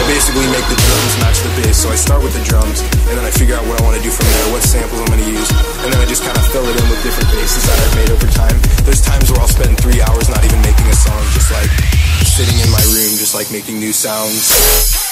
basically make the drums match the bass. So I start with the drums, and then I figure out what I want to do from there, what samples I'm going to use, and then I just kind of fill it in with different basses that I've made over time. There's times where I'll spend 3 hours not even making a song, just like sitting in my room, just like making new sounds.